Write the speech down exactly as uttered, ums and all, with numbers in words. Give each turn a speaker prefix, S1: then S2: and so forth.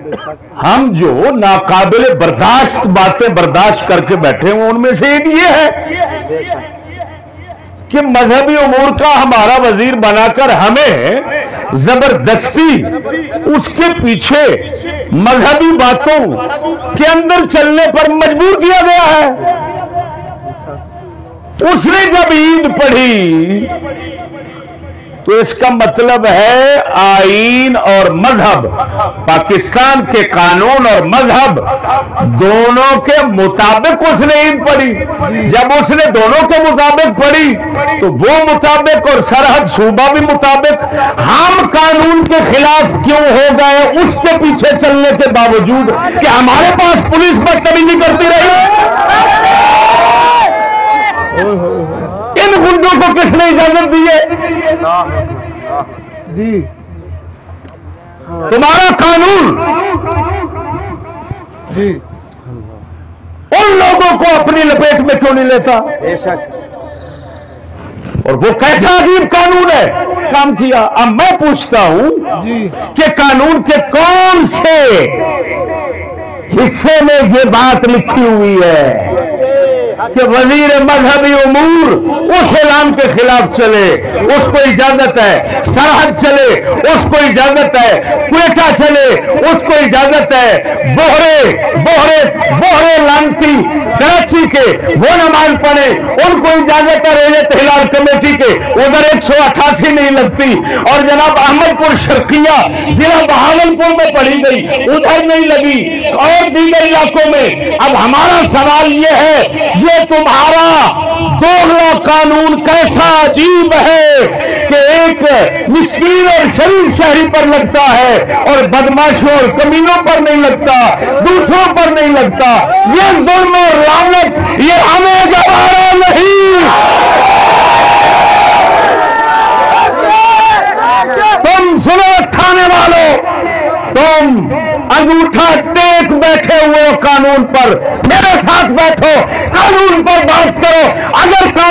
S1: हम जो नाकाबिल बर्दाश्त बातें बर्दाश्त करके बैठे हुए उनमें से एक ये है कि मजहबी उमूर का हमारा वजीर बनाकर हमें जबरदस्ती उसके पीछे मजहबी बातों के अंदर चलने पर मजबूर किया गया है। उसने जब ईद पढ़ी तो इसका मतलब है आईन और मजहब, पाकिस्तान के कानून और मजहब दोनों के मुताबिक उसने ईद पढ़ी। जब उसने दोनों के मुताबिक पढ़ी तो वो मुताबिक और सरहद सूबा भी मुताबिक, हम कानून के खिलाफ क्यों हो गए उसके पीछे चलने के बावजूद कि हमारे पास पुलिस बदतमीजी करती रही। इन गुंडों को किसने इजाजत दी है?
S2: जी
S1: तुम्हारा कानून
S2: जी
S1: उन लोगों को अपनी लपेट में क्यों नहीं लेता? और वो कैसा अजीब कानून है काम किया। अब मैं पूछता हूं कि कानून के कौन से हिस्से में ये बात लिखी हुई है कि वजीर मजहबी उमूर उस ऐलान के खिलाफ चले, उसको इजाजत है, सरहद चले उसको इजाजत है, क्वेटा चले उसको इजाजत है, बोहरे बोहरे बोहरे लानती कराची के वो नमाज पढ़े उनको इजाजत है रैयत हिलाल कमेटी के, उधर एक सौ अट्ठासी नहीं लगती। और जनाब अहमदपुर शर्किया जिला बहावलपुर में पढ़ी गई, उधर नहीं लगी और दीगर इलाकों में। अब हमारा सवाल यह है ये तुम्हारा दोगला कानून कैसा अजीब है कि एक मिस्कीन और शरीफ शहरी पर लगता है और बदमाशों और कमीनों पर नहीं लगता, दूसरों पर नहीं लगता। ये जुल्म और लानत ये हमें गवारा नहीं। तुम सुनो थाने वालों, तुम अंगूठा टेक बैठे हुए कानून पर, मेरे साथ बैठो, कानून पर बात करो। अगर